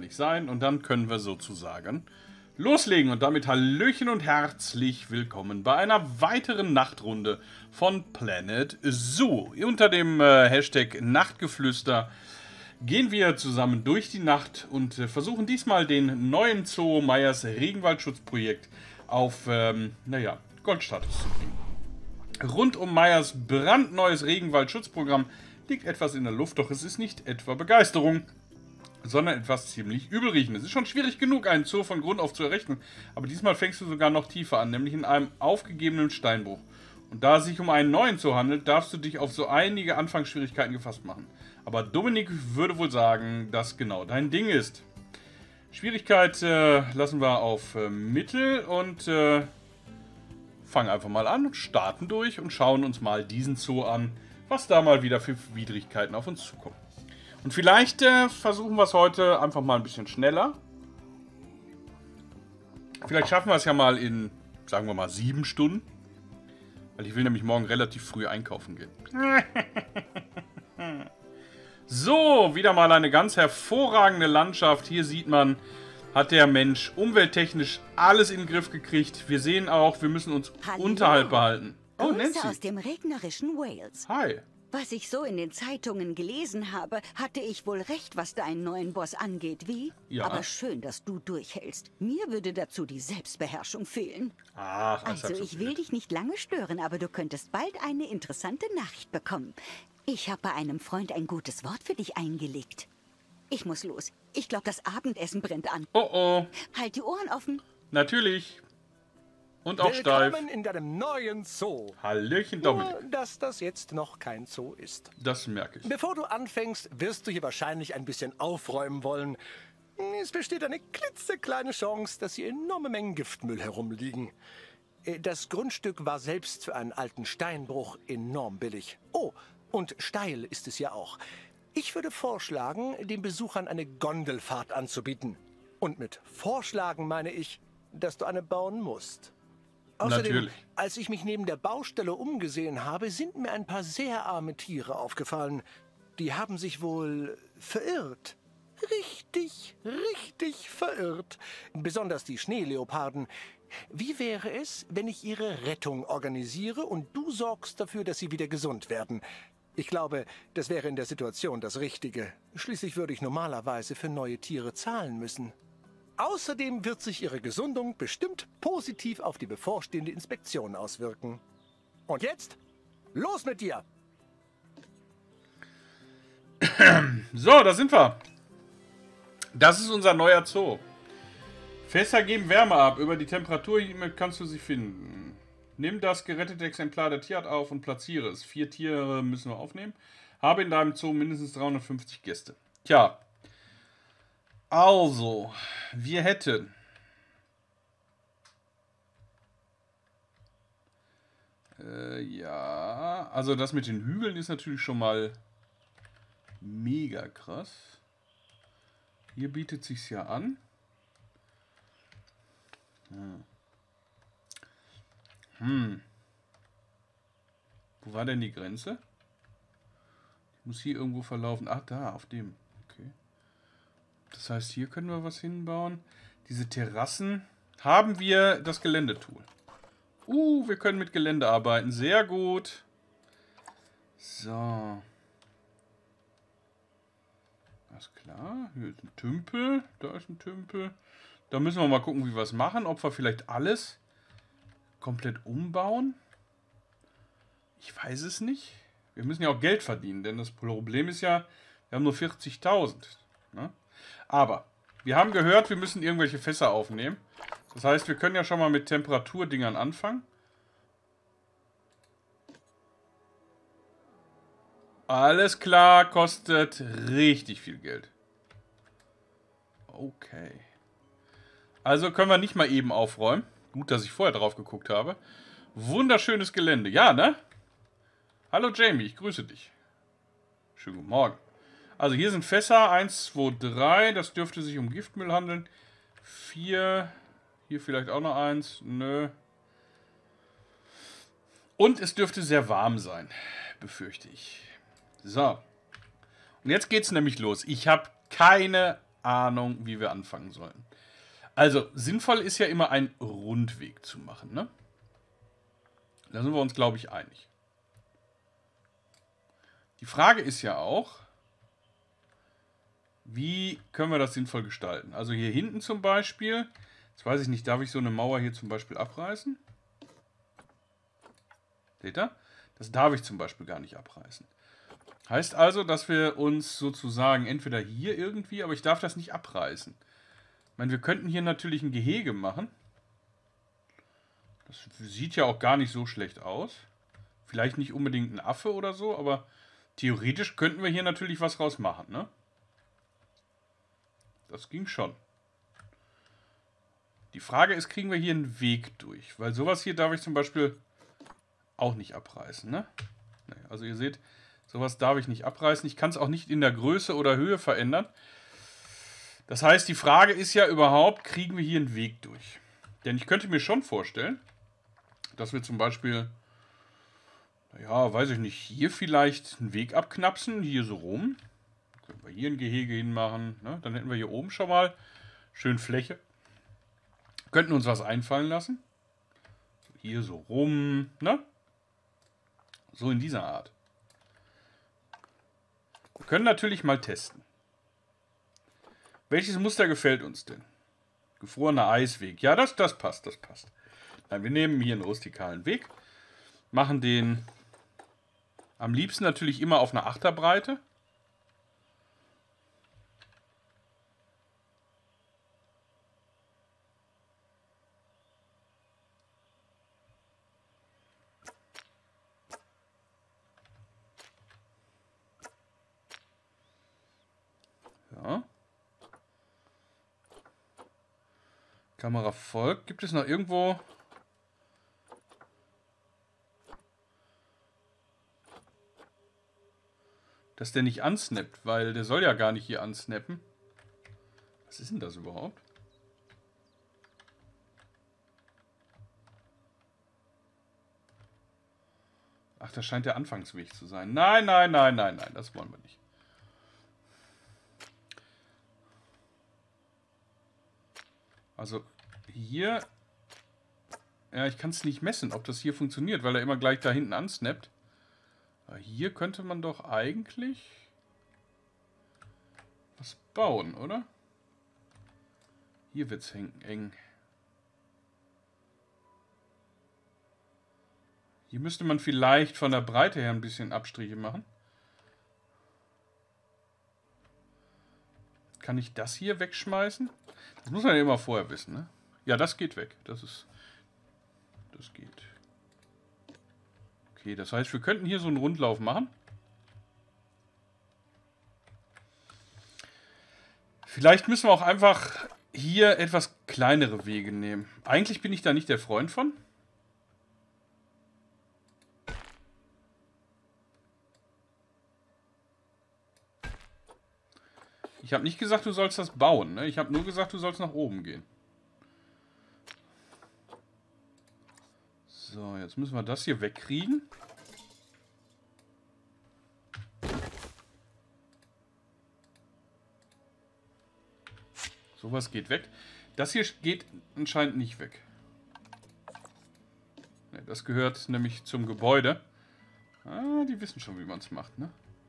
nicht sein. Und dann können wir sozusagen loslegen. Und damit Hallöchen und herzlich willkommen bei einer weiteren Nachtrunde von Planet Zoo. Unter dem Hashtag Nachtgeflüster gehen wir zusammen durch die Nacht und versuchen diesmal den neuen Zoo Meyers Regenwaldschutzprojekt auf, Goldstatus zu bringen. Rund um Meyers brandneues Regenwaldschutzprogramm liegt etwas in der Luft, doch es ist nicht etwa Begeisterung, sondern etwas ziemlich Übelriechendes. Es ist schon schwierig genug, einen Zoo von Grund auf zu errichten, aber diesmal fängst du sogar noch tiefer an, nämlich in einem aufgegebenen Steinbruch. Und da es sich um einen neuen Zoo handelt, darfst du dich auf so einige Anfangsschwierigkeiten gefasst machen. Aber Dominik würde wohl sagen, dass genau dein Ding ist. Schwierigkeit lassen wir auf Mittel und fangen einfach mal an und starten durch und schauen uns mal diesen Zoo an, was da mal wieder für Widrigkeiten auf uns zukommen. Und vielleicht versuchen wir es heute einfach mal ein bisschen schneller. Vielleicht schaffen wir es ja mal in, sagen wir mal, 7 Stunden. Weil ich will nämlich morgen relativ früh einkaufen gehen. So, wieder mal eine ganz hervorragende Landschaft. Hier sieht man, hat der Mensch umwelttechnisch alles in den Griff gekriegt. Wir sehen auch, wir müssen uns unterhalb behalten. Oh, Nancy. Aus dem regnerischen Wales. Hi. Was ich so in den Zeitungen gelesen habe, hatte ich wohl recht, was deinen neuen Boss angeht, wie? Ja. Aber schön, dass du durchhältst. Mir würde dazu die Selbstbeherrschung fehlen. Ach, Also, ich will dich nicht lange stören, aber du könntest bald eine interessante Nachricht bekommen. Ich habe bei einem Freund ein gutes Wort für dich eingelegt. Ich muss los. Ich glaube, das Abendessen brennt an. Oh oh. Halt die Ohren offen. Natürlich. Und auch steif. Willkommen in deinem neuen Zoo. Hallöchen, Dominik. Nur, dass das jetzt noch kein Zoo ist. Das merke ich. Bevor du anfängst, wirst du hier wahrscheinlich ein bisschen aufräumen wollen. Es besteht eine klitzekleine Chance, dass hier enorme Mengen Giftmüll herumliegen. Das Grundstück war selbst für einen alten Steinbruch enorm billig. Oh, und steil ist es ja auch. Ich würde vorschlagen, den Besuchern eine Gondelfahrt anzubieten. Und mit vorschlagen meine ich, dass du eine bauen musst. Außerdem, Natürlich. als ich mich neben der Baustelle umgesehen habe, sind mir ein paar sehr arme Tiere aufgefallen. Die haben sich wohl verirrt. Richtig verirrt. Besonders die Schneeleoparden. Wie wäre es, wenn ich ihre Rettung organisiere und du sorgst dafür, dass sie wieder gesund werden? Ich glaube, das wäre in der Situation das Richtige. Schließlich würde ich normalerweise für neue Tiere zahlen müssen. Außerdem wird sich ihre Gesundung bestimmt positiv auf die bevorstehende Inspektion auswirken. Und jetzt, los mit dir! So, da sind wir. Das ist unser neuer Zoo. Fässer geben Wärme ab. Über die Temperatur hiermit kannst du sie finden. Nimm das gerettete Exemplar der Tierart auf und platziere es. 4 Tiere müssen wir aufnehmen. Habe in deinem Zoo mindestens 350 Gäste. Tja. Also, wir hätten ja, also das mit den Hügeln ist natürlich schon mal mega krass. Hier bietet sich's ja an. Wo war denn die Grenze? Ich muss hier irgendwo verlaufen. Ach, da, auf dem. Okay. Das heißt, hier können wir was hinbauen. Diese Terrassen. Haben wir das Geländetool? Wir können mit Gelände arbeiten. Sehr gut. So. Alles klar. Hier ist ein Tümpel. Da ist ein Tümpel. Da müssen wir mal gucken, wie wir es machen. Ob wir vielleicht alles komplett umbauen. Ich weiß es nicht. Wir müssen ja auch Geld verdienen, denn das Problem ist ja, wir haben nur 40.000. Ne? Aber wir haben gehört, wir müssen irgendwelche Fässer aufnehmen. Das heißt, wir können ja schon mal mit Temperaturdingern anfangen. Alles klar, kostet richtig viel Geld. Okay. Also können wir nicht mal eben aufräumen. Gut, dass ich vorher drauf geguckt habe. Wunderschönes Gelände. Ja, ne? Hallo Jamie, ich grüße dich. Schönen guten Morgen. Also hier sind Fässer. 1, 2, 3. Das dürfte sich um Giftmüll handeln. 4. Hier vielleicht auch noch 1. Nö. Und es dürfte sehr warm sein. Befürchte ich. So. Und jetzt geht's nämlich los. Ich habe keine Ahnung, wie wir anfangen sollen. Also, sinnvoll ist ja immer ein Rundweg zu machen, ne? Da sind wir uns, glaube ich, einig. Die Frage ist ja auch, wie können wir das sinnvoll gestalten? Also hier hinten zum Beispiel, jetzt weiß ich nicht, darf ich so eine Mauer hier zum Beispiel abreißen? Seht ihr? Das darf ich zum Beispiel gar nicht abreißen. Heißt also, dass wir uns sozusagen entweder hier irgendwie, aber ich darf das nicht abreißen. Ich meine, wir könnten hier natürlich ein Gehege machen. Das sieht ja auch gar nicht so schlecht aus. Vielleicht nicht unbedingt ein Affe oder so, aber theoretisch könnten wir hier natürlich was raus machen, ne? Das ging schon. Die Frage ist, kriegen wir hier einen Weg durch? Weil sowas hier darf ich zum Beispiel auch nicht abreißen, ne? Nee, also ihr seht, sowas darf ich nicht abreißen. Ich kann es auch nicht in der Größe oder Höhe verändern. Das heißt, die Frage ist ja überhaupt, kriegen wir hier einen Weg durch? Denn ich könnte mir schon vorstellen, dass wir zum Beispiel, ja, weiß ich nicht, hier vielleicht einen Weg abknapsen, hier so rum. Können wir hier ein Gehege hinmachen, ne? Dann hätten wir hier oben schon mal schön Fläche. Könnten uns was einfallen lassen. Hier so rum, ne? So in dieser Art. Wir können natürlich mal testen. Welches Muster gefällt uns denn? Gefrorener Eisweg. Ja, das passt, das passt. Nein, wir nehmen hier einen rustikalen Weg. Machen den am liebsten natürlich immer auf einer Achterbreite. Ja. Kamera folgt. Gibt es noch irgendwo... dass der nicht ansnappt, weil der soll ja gar nicht hier ansnappen. Was ist denn das überhaupt? Ach, das scheint der Anfangsweg zu sein. Nein, nein, nein, nein, nein, das wollen wir nicht. Also hier... Ja, ich kann es nicht messen, ob das hier funktioniert, weil er immer gleich da hinten ansnappt. Aber hier könnte man doch eigentlich was bauen, oder? Hier wird es eng. Hier müsste man vielleicht von der Breite her ein bisschen Abstriche machen. Kann ich das hier wegschmeißen? Das muss man ja immer vorher wissen, ne? Ja, das geht weg. Das geht. Okay, das heißt, wir könnten hier so einen Rundlauf machen. Vielleicht müssen wir auch einfach hier etwas kleinere Wege nehmen. Eigentlich bin ich da nicht der Freund von. Ich habe nicht gesagt, du sollst das bauen, ne? Ich habe nur gesagt, du sollst nach oben gehen. So, jetzt müssen wir das hier wegkriegen. Sowas geht weg. Das hier geht anscheinend nicht weg. Ne, das gehört nämlich zum Gebäude. Ah, die wissen schon, wie man es macht, ne?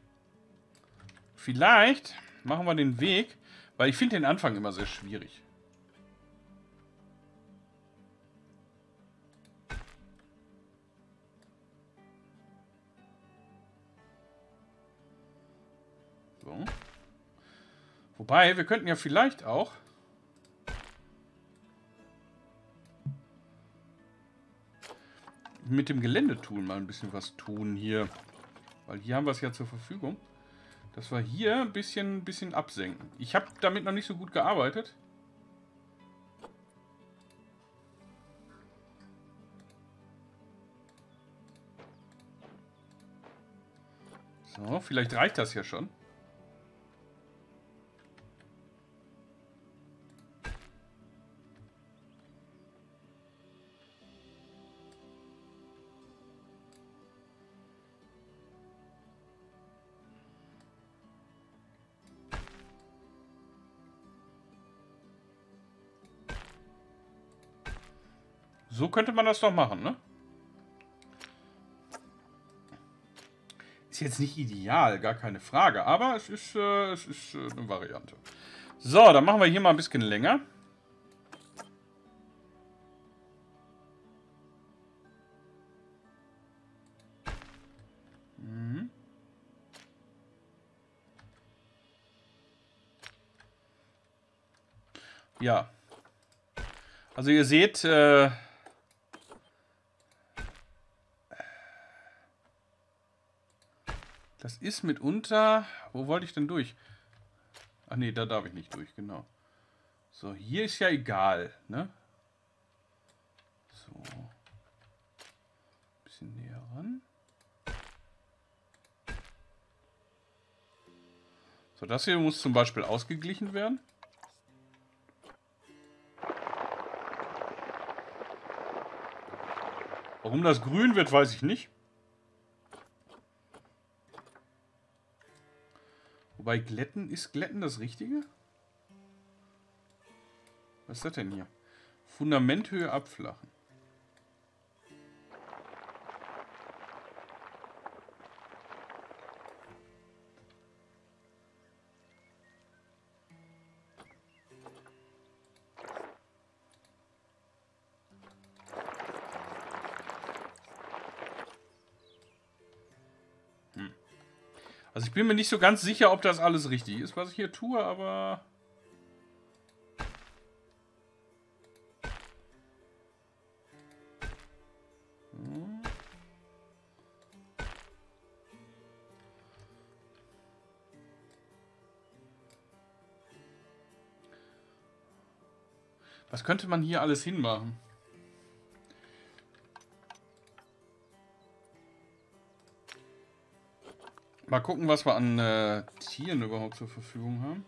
Vielleicht machen wir den Weg, weil ich finde den Anfang immer sehr schwierig. So. Wobei, wir könnten ja vielleicht auch mit dem Geländetool mal ein bisschen was tun hier. Weil hier haben wir es ja zur Verfügung. Dass wir hier ein bisschen absenken. Ich habe damit noch nicht so gut gearbeitet. So, vielleicht reicht das ja schon. So könnte man das doch machen, ne? Ist jetzt nicht ideal, gar keine Frage, aber es ist eine Variante. So, dann machen wir hier mal ein bisschen länger. Ja. Also ihr seht, das ist mitunter... Wo wollte ich denn durch? Ach nee, da darf ich nicht durch, genau. So, hier ist ja egal, ne? So. Bisschen näher ran. So, das hier muss zum Beispiel ausgeglichen werden. Warum das grün wird, weiß ich nicht. Wobei glätten, ist glätten das Richtige? Was ist das denn hier? Fundamenthöhe abflachen. Also ich bin mir nicht so ganz sicher, ob das alles richtig ist, was ich hier tue, aber... Was könnte man hier alles hinmachen? Mal gucken, was wir an Tieren überhaupt zur Verfügung haben.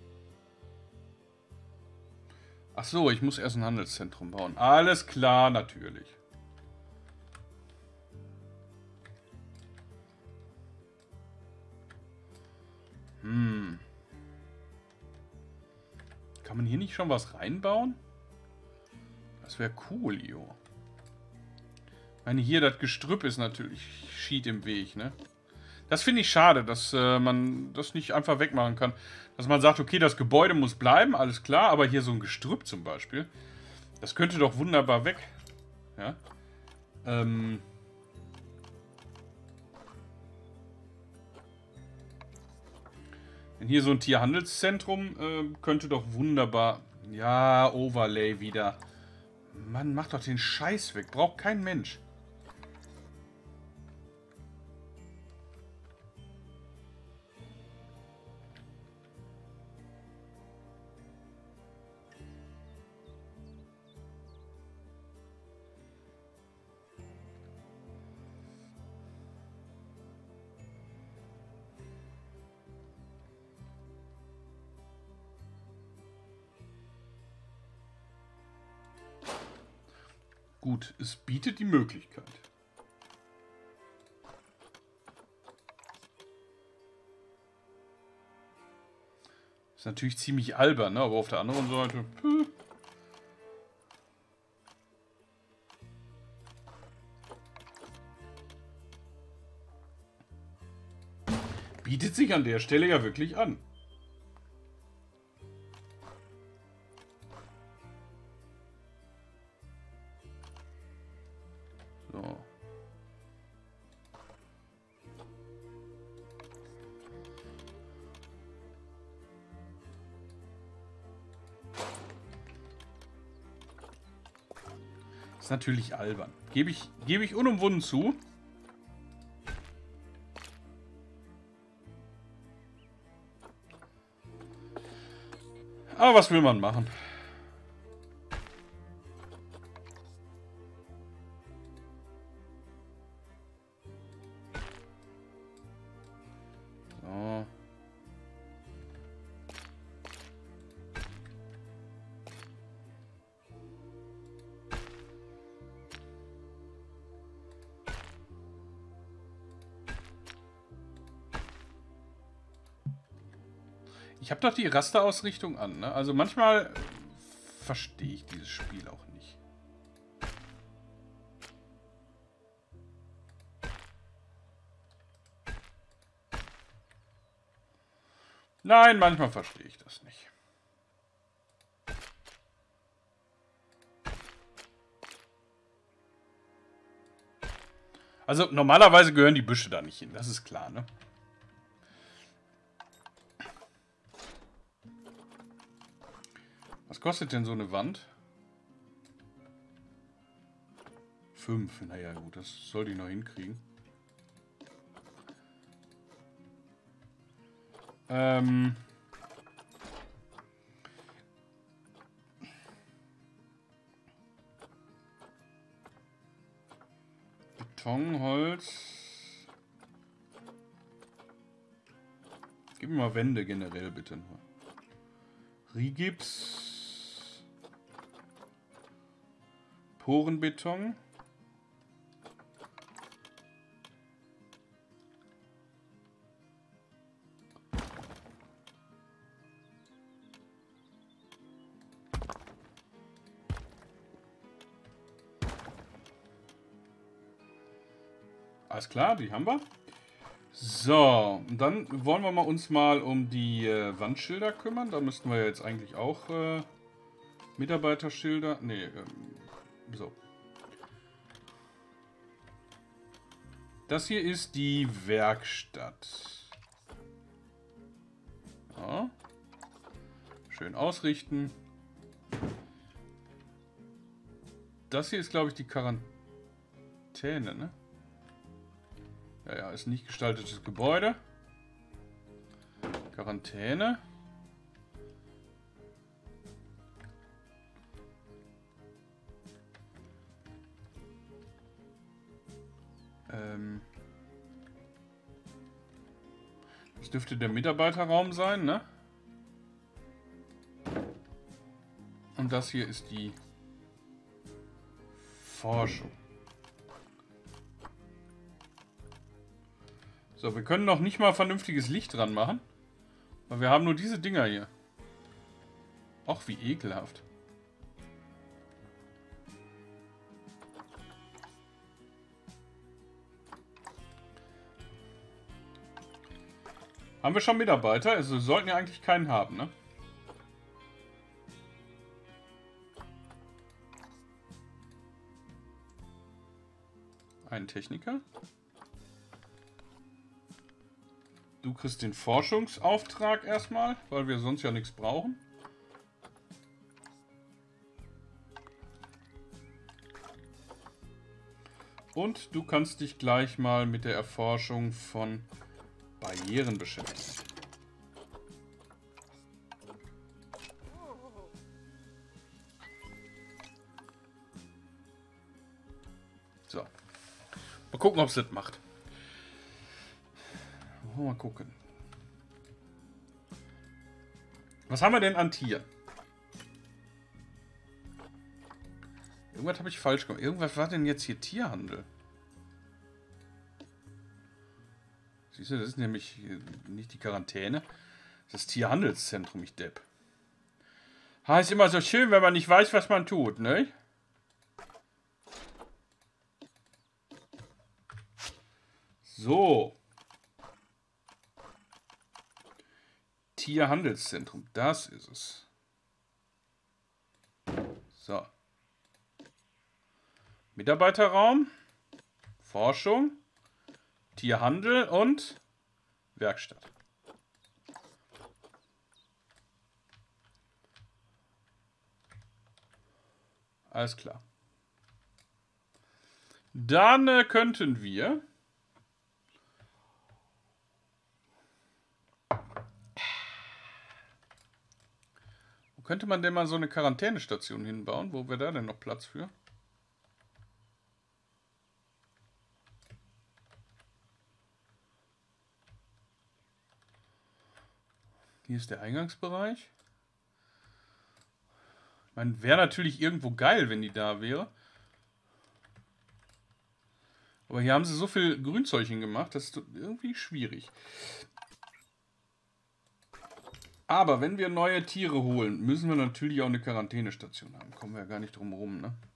Ach so, ich muss erst ein Handelszentrum bauen. Alles klar, natürlich. Kann man hier nicht schon was reinbauen? Das wäre cool, jo. Ich meine, hier das Gestrüpp ist natürlich schied im Weg, ne? Das finde ich schade, dass man das nicht einfach wegmachen kann. Dass man sagt, okay, das Gebäude muss bleiben, alles klar, aber hier so ein Gestrüpp zum Beispiel, das könnte doch wunderbar weg. Ja. Denn hier so ein Tierhandelszentrum könnte doch wunderbar... Ja, Overlay wieder. Mann, mach doch den Scheiß weg. Braucht kein Mensch. Gut, es bietet die Möglichkeit. Ist natürlich ziemlich albern, ne? Aber auf der anderen Seite... Bietet sich an der Stelle ja wirklich an. So. Ist natürlich albern. Gebe ich unumwunden zu. Aber was will man machen? So. Ich habe doch die Rasterausrichtung an, ne? Also manchmal verstehe ich dieses Spiel auch nicht. Nein, manchmal verstehe ich das nicht. Also normalerweise gehören die Büsche da nicht hin, das ist klar, ne? Was kostet denn so eine Wand? 5, naja gut, das sollte ich noch hinkriegen. Beton, Holz. Gib mir mal Wände generell bitte nur. Rigips. Porenbeton. Alles klar, die haben wir. So, und dann wollen wir uns mal um die Wandschilder kümmern. Da müssten wir jetzt eigentlich auch Mitarbeiterschilder. Nee, so. Das hier ist die Werkstatt. Ja. Schön ausrichten. Das hier ist, glaube ich, die Quarantäne, ne? Ja, ja, ist nicht gestaltetes Gebäude. Quarantäne. Das dürfte der Mitarbeiterraum sein, ne? Und das hier ist die Forschung. So, wir können noch nicht mal vernünftiges Licht dran machen. Weil wir haben nur diese Dinger hier. Och, wie ekelhaft. Haben wir schon Mitarbeiter? Also wir sollten ja eigentlich keinen haben, ne? Einen Techniker. Du kriegst den Forschungsauftrag erstmal, weil wir sonst ja nichts brauchen. Und du kannst dich gleich mal mit der Erforschung von Barrieren beschäftigen. So. Mal gucken, ob es das macht. Mal gucken. Was haben wir denn an Tier? Irgendwas habe ich falsch gemacht. Irgendwas war denn jetzt hier Tierhandel? Siehst du, das ist nämlich nicht die Quarantäne. Das ist das Tierhandelszentrum, ich Depp. Ha, ist immer so schön, wenn man nicht weiß, was man tut, ne? So. Tierhandelszentrum, das ist es. So. Mitarbeiterraum, Forschung, Tierhandel und Werkstatt. Alles klar. Dann könnten wir... Könnte man denn mal so eine Quarantänestation hinbauen? Wo wäre da denn noch Platz für? Hier ist der Eingangsbereich. Ich meine, wäre natürlich irgendwo geil, wenn die da wäre. Aber hier haben sie so viel Grünzeug gemacht, das ist irgendwie schwierig. Aber wenn wir neue Tiere holen, müssen wir natürlich auch eine Quarantänestation haben. Kommen wir ja gar nicht drum herum, ne?